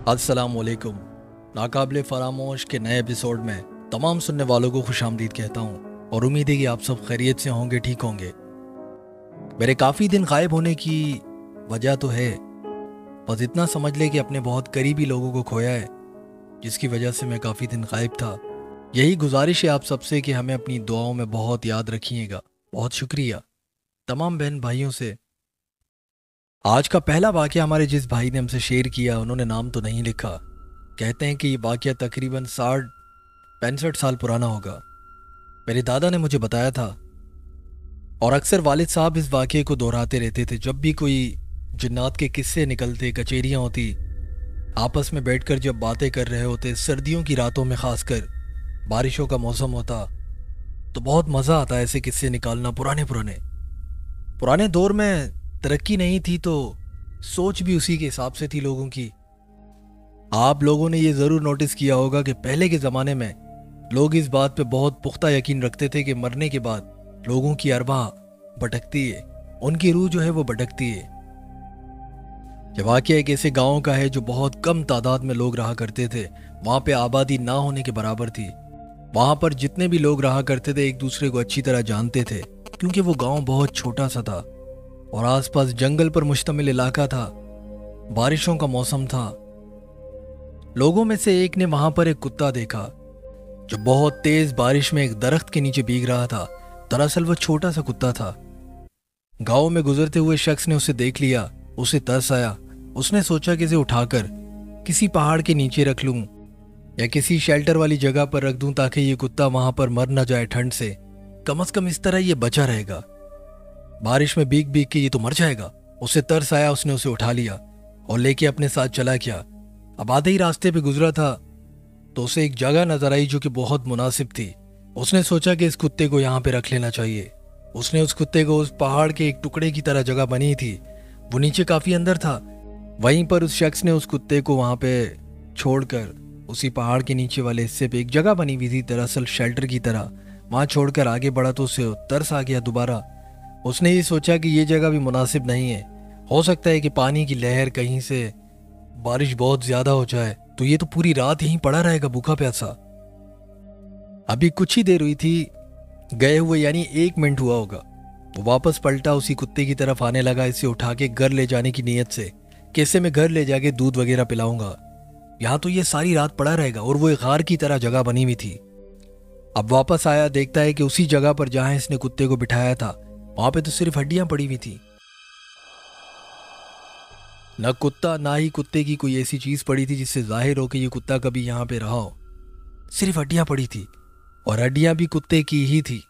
अस्सलामुअलैकुम। नाकाबिले फरामोश के नए एपिसोड में तमाम सुनने वालों को खुशामदीद कहता हूँ और उम्मीद है कि आप सब खैरियत से होंगे, ठीक होंगे। मेरे काफ़ी दिन गायब होने की वजह तो है, बस इतना समझ ले कि अपने बहुत करीबी लोगों को खोया है, जिसकी वजह से मैं काफ़ी दिन गायब था। यही गुजारिश है आप सबसे कि हमें अपनी दुआओं में बहुत याद रखिएगा। बहुत शुक्रिया तमाम बहन भाइयों से। आज का पहला वाक़या हमारे जिस भाई ने हमसे शेयर किया, उन्होंने नाम तो नहीं लिखा। कहते हैं कि ये वाक़या तकरीबन 60-65 साल पुराना होगा। मेरे दादा ने मुझे बताया था और अक्सर वालिद साहब इस वाक़ये को दोहराते रहते थे। जब भी कोई जिन्नात के किस्से निकलते, कचेरियाँ होती, आपस में बैठकर जब बातें कर रहे होते, सर्दियों की रातों में खासकर बारिशों का मौसम होता, तो बहुत मज़ा आता है ऐसे किस्से निकालना। पुराने दौर में तरक्की नहीं थी तो सोच भी उसी के हिसाब से थी लोगों की। आप लोगों ने ये ज़रूर नोटिस किया होगा कि पहले के ज़माने में लोग इस बात पे बहुत पुख्ता यकीन रखते थे कि मरने के बाद लोगों की अरवाह भटकती है, उनकी रूह जो है वो भटकती है। ये वाक़या एक ऐसे गाँव का है जो बहुत कम तादाद में लोग रहा करते थे। वहाँ पे आबादी ना होने के बराबर थी। वहाँ पर जितने भी लोग रहा करते थे एक दूसरे को अच्छी तरह जानते थे, क्योंकि वो गाँव बहुत छोटा सा था और आसपास जंगल पर मुश्तमिल इलाका था। बारिशों का मौसम था। लोगों में से एक ने वहां पर एक कुत्ता देखा जो बहुत तेज बारिश में एक दरख्त के नीचे भीग रहा था। दरअसल वो छोटा सा कुत्ता था। गांव में गुजरते हुए शख्स ने उसे देख लिया। उसे तरस आया। उसने सोचा कि इसे उठाकर किसी पहाड़ के नीचे रख लूं या किसी शेल्टर वाली जगह पर रख दूं ताकि ये कुत्ता वहां पर मर न जाए ठंड से। कम से कम इस तरह ये बचा रहेगा। बारिश में भीग भीग के ये तो मर जाएगा। उसे तरस आया, उसने उसे उठा लिया और लेके अपने साथ चला गया। अब आधे ही रास्ते पे गुजरा था तो उसे एक जगह नजर आई जो कि बहुत मुनासिब थी। उसने सोचा कि इस कुत्ते को यहाँ पे रख लेना चाहिए। उसने उस कुत्ते को उस पहाड़ के एक टुकड़े की तरह जगह बनी थी, वो नीचे काफी अंदर था, वहीं पर उस शख्स ने उस कुत्ते को वहां पे छोड़कर उसी पहाड़ के नीचे वाले हिस्से पे एक जगह बनी हुई थी, दरअसल शेल्टर की तरह, वहां छोड़कर आगे बढ़ा तो उसे तरस आ गया दोबारा। उसने ये सोचा कि ये जगह भी मुनासिब नहीं है। हो सकता है कि पानी की लहर कहीं से बारिश बहुत ज्यादा हो जाए तो ये तो पूरी रात यहीं पड़ा रहेगा भूखा प्यासा। अभी कुछ ही देर हुई थी गए हुए, यानी 1 मिनट हुआ होगा। वो वापस पलटा, उसी कुत्ते की तरफ आने लगा, इसे उठा के घर ले जाने की नीयत से कि इसे मैं घर ले जाके दूध वगैरह पिलाऊंगा, यहाँ तो ये सारी रात पड़ा रहेगा। और वो एक गार की तरह जगह बनी हुई थी। अब वापस आया, देखता है कि उसी जगह पर जहां इसने कुत्ते को बिठाया था वहां पे तो सिर्फ हड्डियां पड़ी हुई थी। न कुत्ता, ना ही कुत्ते की कोई ऐसी चीज पड़ी थी जिससे जाहिर हो कि ये कुत्ता कभी यहां पे रहा हो। सिर्फ हड्डियां पड़ी थी और हड्डियां भी कुत्ते की ही थी।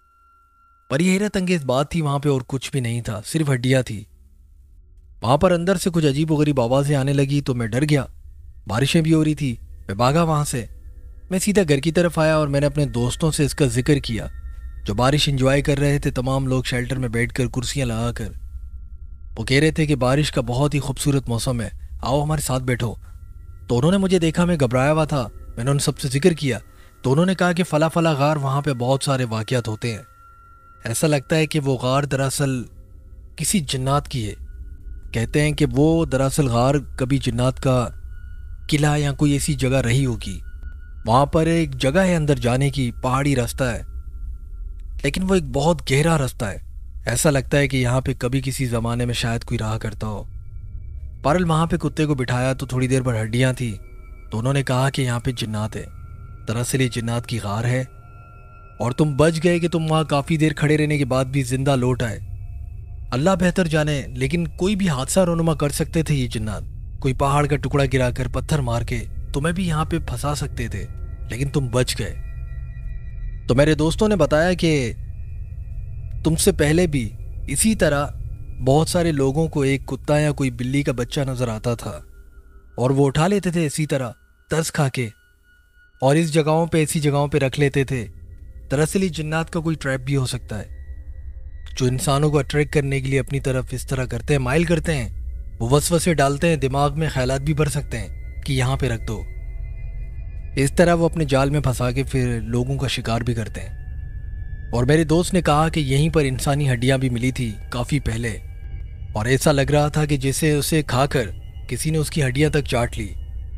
पर यह हैरत अंगेज बात थी, वहां पे और कुछ भी नहीं था, सिर्फ हड्डियां थी। वहां पर अंदर से कुछ अजीबोगरीब आवाजें आने लगी तो मैं डर गया। बारिशें भी हो रही थी। मैं भागा वहां से। मैं सीधा घर की तरफ आया और मैंने अपने दोस्तों से इसका जिक्र किया जो बारिश एंजॉय कर रहे थे। तमाम लोग शेल्टर में बैठकर कुर्सियां लगाकर वो कह रहे थे कि बारिश का बहुत ही खूबसूरत मौसम है, आओ हमारे साथ बैठो। तो उन्होंने मुझे देखा, मैं घबराया हुआ था। मैंने उन सबसे जिक्र किया तो उन्होंने कहा कि फला फला गार, वहां पे बहुत सारे वाकयात होते हैं। ऐसा लगता है कि वो गार दरअसल किसी जिन्नात की है। कहते हैं कि वो दरअसल गार कभी जिन्नात का किला या कोई ऐसी जगह रही होगी। वहां पर एक जगह है अंदर जाने की, पहाड़ी रास्ता है, लेकिन वो एक बहुत गहरा रास्ता है। ऐसा लगता है कि यहाँ पे कभी किसी जमाने में शायद कोई रहा करता हो। पारल वहां पे कुत्ते को बिठाया तो थोड़ी देर पर हड्डियां थी तो उन्होंने कहा कि यहाँ पे जिन्नात है। दरअसल ये जिन्नात की गार है और तुम बच गए कि तुम वहां काफी देर खड़े रहने के बाद भी जिंदा लौट आए। अल्लाह बेहतर जाने, लेकिन कोई भी हादसा रोनुमा कर सकते थे ये जिन्नात। कोई पहाड़ का टुकड़ा गिराकर, पत्थर मार के तुम्हें भी यहाँ पे फंसा सकते थे, लेकिन तुम बच गए। तो मेरे दोस्तों ने बताया कि तुमसे पहले भी इसी तरह बहुत सारे लोगों को एक कुत्ता या कोई बिल्ली का बच्चा नजर आता था और वो उठा लेते थे इसी तरह तरस खा के और इस जगहों पे, ऐसी जगहों पे रख लेते थे। दरअसल ये जिन्नात का कोई ट्रैप भी हो सकता है जो इंसानों को अट्रैक्ट करने के लिए अपनी तरफ इस तरह करते हैं, माइल करते हैं। वो वसवसे डालते हैं, दिमाग में ख्यालात भी भर सकते हैं कि यहाँ पे रख दो। इस तरह वो अपने जाल में फंसा के फिर लोगों का शिकार भी करते हैं। और मेरे दोस्त ने कहा कि यहीं पर इंसानी हड्डियां भी मिली थी काफी पहले और ऐसा लग रहा था कि जैसे उसे खाकर किसी ने उसकी हड्डियां तक चाट ली।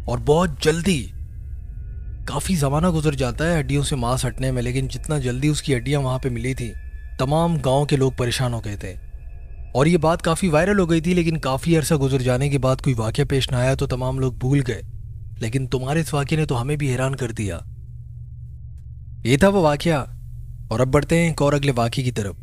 और बहुत जल्दी, काफ़ी ज़माना गुजर जाता है हड्डियों से मांस हटने में, लेकिन जितना जल्दी उसकी हड्डियाँ वहाँ पे मिली थी, तमाम गांव के लोग परेशान हो गए थे। और ये बात काफ़ी वायरल हो गई थी, लेकिन काफ़ी अरसा गुजर जाने के बाद कोई वाक़या पेश ना आया तो तमाम लोग भूल गए। लेकिन तुम्हारे इस वाक़ये ने तो हमें भी हैरान कर दिया। ये था वो वाक़या। और अब बढ़ते हैं एक और अगले वाक़ये की तरफ।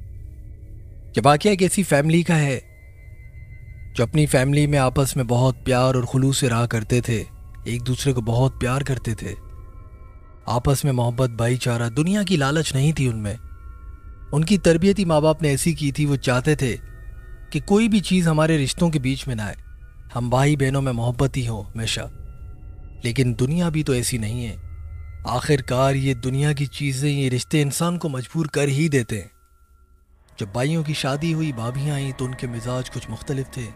ये वाक़या एक ऐसी फैमिली का है जो अपनी फैमिली में आपस में बहुत प्यार और खुलूस से रहा करते थे, एक दूसरे को बहुत प्यार करते थे। आपस में मोहब्बत, भाईचारा, दुनिया की लालच नहीं थी उनमें। उनकी तरबियत ही माँ बाप ने ऐसी की थी, वो चाहते थे कि कोई भी चीज़ हमारे रिश्तों के बीच में ना आए, हम भाई बहनों में मोहब्बत ही हो हमेशा। लेकिन दुनिया भी तो ऐसी नहीं है। आखिरकार ये दुनिया की चीज़ें, ये रिश्ते इंसान को मजबूर कर ही देते हैं। जब भाइयों की शादी हुई, भाभियाँ आई तो उनके मिजाज कुछ मुख्तलिफ थे।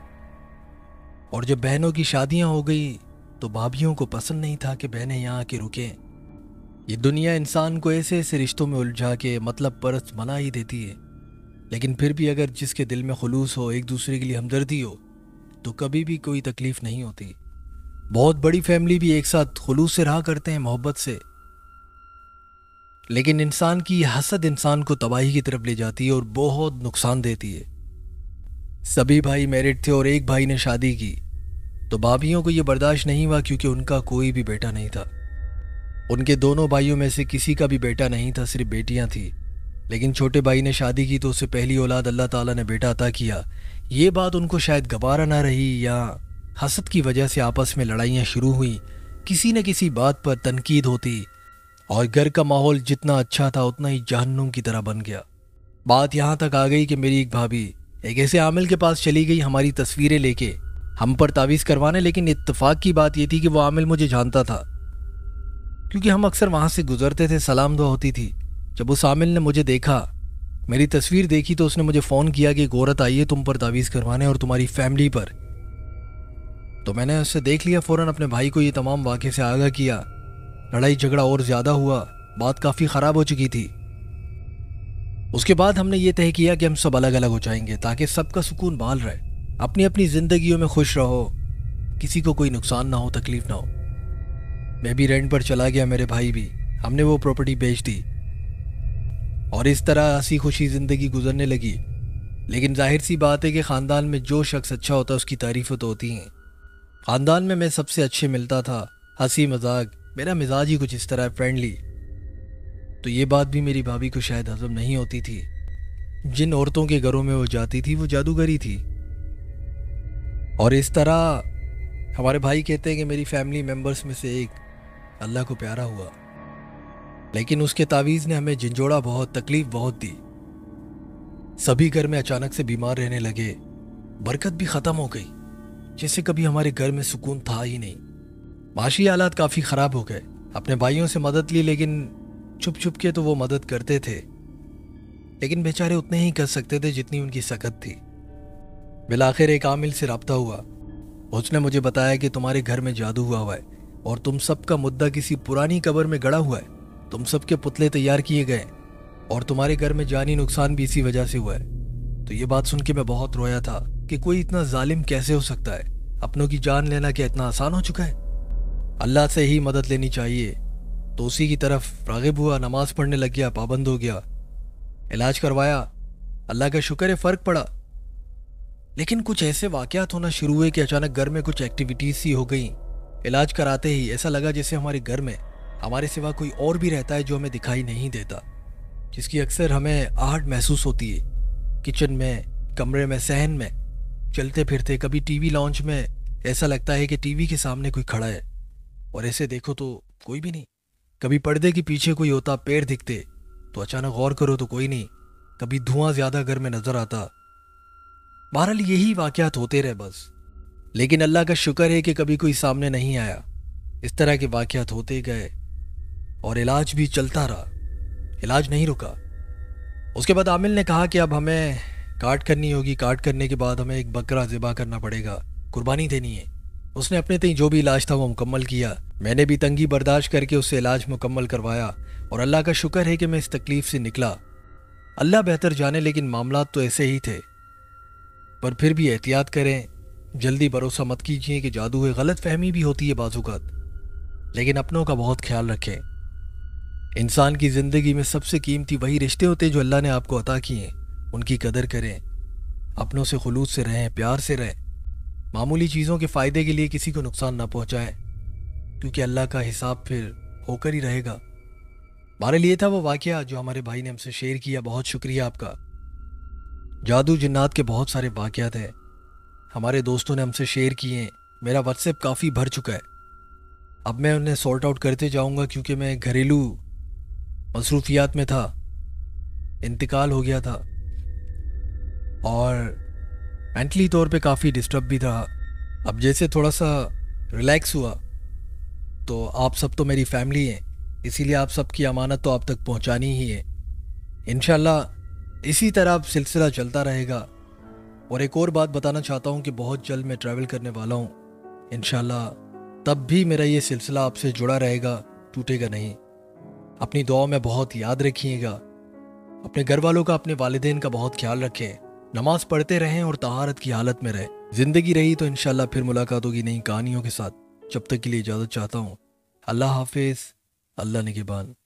और जब बहनों की शादियाँ हो गई तो भाभियों को पसंद नहीं था कि बहनें यहाँ आके रुकें। ये दुनिया इंसान को ऐसे ऐसे रिश्तों में उलझा के मतलब परस्त बना ही देती है। लेकिन फिर भी अगर जिसके दिल में खुलूस हो, एक दूसरे के लिए हमदर्दी हो, तो कभी भी कोई तकलीफ नहीं होती। बहुत बड़ी फैमिली भी एक साथ खुलूस से रहा करते हैं, मोहब्बत से। लेकिन इंसान की हसद इंसान को तबाही की तरफ ले जाती है और बहुत नुकसान देती है। सभी भाई मैरिड थे और एक भाई ने शादी की तो भाभियों को यह बर्दाश्त नहीं हुआ, क्योंकि उनका कोई भी बेटा नहीं था। उनके दोनों भाइयों में से किसी का भी बेटा नहीं था, सिर्फ बेटियां थी। लेकिन छोटे भाई ने शादी की तो उससे पहली औलाद अल्लाह ताला ने बेटा अता किया। ये बात उनको शायद गवारा ना रही, या हसद की वजह से आपस में लड़ाइयाँ शुरू हुई। किसी न किसी बात पर तनकीद होती और घर का माहौल जितना अच्छा था उतना ही जहन्नुम की तरह बन गया। बात यहाँ तक आ गई कि मेरी एक भाभी एक ऐसे आमिल के पास चली गई हमारी तस्वीरें लेके हम पर तावीज़ करवाने। लेकिन इत्तेफाक की बात यह थी कि वो आमिल मुझे जानता था, क्योंकि हम अक्सर वहाँ से गुजरते थे, सलाम दुआ होती थी। जब उस आमिल ने मुझे देखा, मेरी तस्वीर देखी, तो उसने मुझे फ़ोन किया कि एक औरत आई है तुम पर तावीज़ करवाने और तुम्हारी फैमिली पर। तो मैंने उससे देख लिया, फ़ौरन अपने भाई को ये तमाम वाक़े से आगाह किया। लड़ाई झगड़ा और ज़्यादा हुआ, बात काफ़ी ख़राब हो चुकी थी। उसके बाद हमने ये तय किया कि हम सब अलग अलग हो जाएंगे ताकि सबका सुकून बहाल रहे, अपनी अपनी ज़िंदगियों में खुश रहो, किसी को कोई नुकसान ना हो, तकलीफ ना हो। मैं भी रेंट पर चला गया, मेरे भाई भी। हमने वो प्रॉपर्टी बेच दी और इस तरह हंसी खुशी ज़िंदगी गुजरने लगी। लेकिन जाहिर सी बात है कि ख़ानदान में जो शख्स अच्छा होता है उसकी तारीफ़ें तो होती हैं। ख़ानदान में मैं सबसे अच्छे मिलता था, हंसी मजाक, मेरा मिजाज ही कुछ इस तरह फ्रेंडली। तो ये बात भी मेरी भाभी को शायद हजम नहीं होती थी। जिन औरतों के घरों में वो जाती थी वो जादूगरी थी। और इस तरह हमारे भाई कहते हैं कि मेरी फैमिली मेंबर्स में से एक अल्लाह को प्यारा हुआ, लेकिन उसके तावीज़ ने हमें झंझोड़ा बहुत, तकलीफ बहुत दी। सभी घर में अचानक से बीमार रहने लगे, बरकत भी ख़त्म हो गई, जैसे कभी हमारे घर में सुकून था ही नहीं। माशी हालात काफ़ी ख़राब हो गए। अपने भाइयों से मदद ली, लेकिन छुप छुप के तो वो मदद करते थे, लेकिन बेचारे उतने ही कर सकते थे जितनी उनकी सकत थी। बिलाखिर एक आमिल से रब्ता हुआ, उसने मुझे बताया कि तुम्हारे घर में जादू हुआ है और तुम सबका मुद्दा किसी पुरानी कब्र में गड़ा हुआ है। तुम सबके पुतले तैयार किए गए और तुम्हारे घर में जानी नुकसान भी इसी वजह से हुआ है। तो ये बात सुन के मैं बहुत रोया था कि कोई इतना जालिम कैसे हो सकता है। अपनों की जान लेना क्या इतना आसान हो चुका है? अल्लाह से ही मदद लेनी चाहिए। तो उसी की तरफ रागिब हुआ, नमाज पढ़ने लग गया, पाबंद हो गया, इलाज करवाया, अल्लाह का शुक्र है फ़र्क पड़ा। लेकिन कुछ ऐसे वाक़यात होना शुरू हुए कि अचानक घर में कुछ एक्टिविटीज़ सी हो गई। इलाज कराते ही ऐसा लगा जैसे हमारे घर में हमारे सिवा कोई और भी रहता है जो हमें दिखाई नहीं देता, जिसकी अक्सर हमें आहट महसूस होती है। किचन में, कमरे में, सहन में, चलते फिरते, कभी टीवी लॉन्च में ऐसा लगता है कि टीवी के सामने कोई खड़ा है और ऐसे देखो तो कोई भी नहीं। कभी पर्दे के पीछे कोई होता, पैर दिखते, तो अचानक गौर करो तो कोई नहीं। कभी धुआं ज़्यादा घर में नजर आता। बहरहाल यही वाक़यात होते रहे बस। लेकिन अल्लाह का शुक्र है कि कभी कोई सामने नहीं आया। इस तरह के वाक़यात होते गए और इलाज भी चलता रहा, इलाज नहीं रुका। उसके बाद आमिल ने कहा कि अब हमें काट करनी होगी, काट करने के बाद हमें एक बकरा ज़िबा करना पड़ेगा, कुर्बानी देनी है। उसने अपने तय जो भी इलाज था वो मुकम्मल किया। मैंने भी तंगी बर्दाश्त करके उससे इलाज मुकम्मल करवाया और अल्लाह का शुक्र है कि मैं इस तकलीफ़ से निकला। अल्लाह बेहतर जाने, लेकिन मामलात तो ऐसे ही थे। पर फिर भी एहतियात करें, जल्दी भरोसा मत कीजिए कि जादू है, गलत फहमी भी होती है बाज़-औक़ात, लेकिन अपनों का बहुत ख्याल रखें। इंसान की ज़िंदगी में सबसे कीमती वही रिश्ते होते हैं जो अल्लाह ने आपको अता किए हैं, उनकी कदर करें, अपनों से खुलूस से रहें, प्यार से रहें, मामूली चीज़ों के फ़ायदे के लिए किसी को नुकसान ना पहुँचाएं, क्योंकि अल्लाह का हिसाब फिर होकर ही रहेगा। बहरहाल ये था वो वाक़या जो हमारे भाई ने हमसे शेयर किया, बहुत शुक्रिया आपका। जादू जिन्नात के बहुत सारे वाक़यात हैं, हमारे दोस्तों ने हमसे शेयर किए हैं, मेरा व्हाट्सएप काफ़ी भर चुका है। अब मैं उन्हें सॉर्ट आउट करते जाऊंगा क्योंकि मैं घरेलू मसरूफियात में था, इंतकाल हो गया था और मेंटली तौर पे काफ़ी डिस्टर्ब भी था। अब जैसे थोड़ा सा रिलैक्स हुआ, तो आप सब तो मेरी फैमिली हैं, इसीलिए आप सबकी अमानत तो आप तक पहुंचानी ही है। इंशाल्लाह इसी तरह अब सिलसिला चलता रहेगा। और एक और बात बताना चाहता हूँ कि बहुत जल्द मैं ट्रैवल करने वाला हूँ इंशाल्लाह, तब भी मेरा ये सिलसिला आपसे जुड़ा रहेगा, टूटेगा नहीं। अपनी दुआ में बहुत याद रखिएगा, अपने घर वालों का, अपने वालिदैन का बहुत ख्याल रखें, नमाज पढ़ते रहें और तहारत की हालत में रहें। ज़िंदगी रही तो इंशाल्लाह फिर मुलाकात होगी नई कहानियों के साथ। जब तक के लिए इजाज़त चाहता हूँ। अल्लाह हाफिज़, अल्लाह निगहबान।